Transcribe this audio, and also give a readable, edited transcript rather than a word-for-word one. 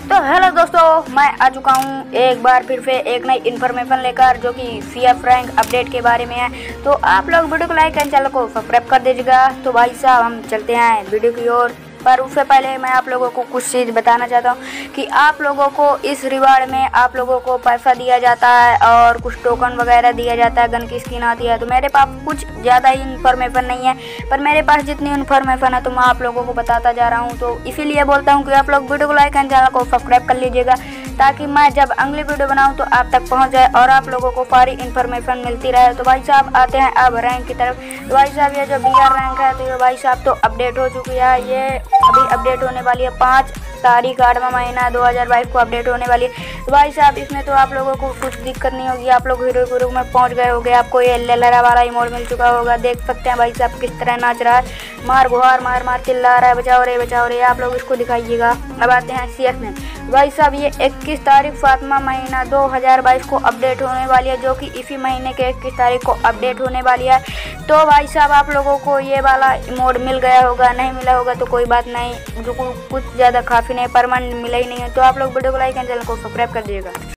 तो हेलो दोस्तों, मैं आ चुका हूँ एक बार फिर से एक नई इन्फॉर्मेशन लेकर जो कि सीएफ रैंक अपडेट के बारे में है। तो आप लोग वीडियो को लाइक एंड चैनल को सब्सक्राइब कर दीजिएगा। तो भाई साहब हम चलते हैं वीडियो की ओर। पर उससे पहले मैं आप लोगों को कुछ चीज़ बताना चाहता हूँ कि आप लोगों को इस रिवार्ड में आप लोगों को पैसा दिया जाता है और कुछ टोकन वगैरह दिया जाता है, गन की स्किन आती है। तो मेरे पास कुछ ज़्यादा ही इन्फॉर्मेशन नहीं है, पर मेरे पास जितनी इन्फॉर्मेशन है तो मैं आप लोगों को बताता जा रहा हूँ। तो इसीलिए बोलता हूँ कि आप लोग वीडियो को लाइक एंड चैनल को सब्सक्राइब कर लीजिएगा ताकि मैं जब अगली वीडियो बनाऊँ तो आप तक पहुँच जाए और आप लोगों को सारी इन्फॉर्मेशन मिलती रहे। तो भाई साहब आते हैं अब रैंक की तरफ। तो भाई साहब ये जो BR रैंक है तो ये भाई साहब तो अपडेट हो चुकी है। ये अभी अपडेट होने वाली है 5 तारीख 8वां महीना 2022 को अपडेट होने वाली है। तो भाई साहब इसमें तो आप लोगों को कुछ दिक्कत नहीं होगी, आप लोग हीरो के रूप में पहुंच गए होंगे। आपको ये ललरा वाला इमोट मिल चुका होगा, देख सकते हैं भाई साहब किस तरह नाच रहा है, मार गुहार मार मार चिल्ला रहा है, बचाओ रे आप लोग इसको दिखाइएगा। अब आते हैं CS में। भाई साहब ये 21 तारीख 7वां महीना 2022 को अपडेट होने वाली है, जो कि इसी महीने के 21 तारीख को अपडेट होने वाली है। तो भाई साहब आप लोगों को ये वाला इमोट मिल गया होगा, नहीं मिला होगा तो कोई बात नहीं, जो कुछ ज़्यादा काफ़ी नहीं, परमानेंट मिला ही नहीं है। तो आप लोग वीडियो को लाइक एंड चैनल को सब्सक्राइब कर दीजिएगा।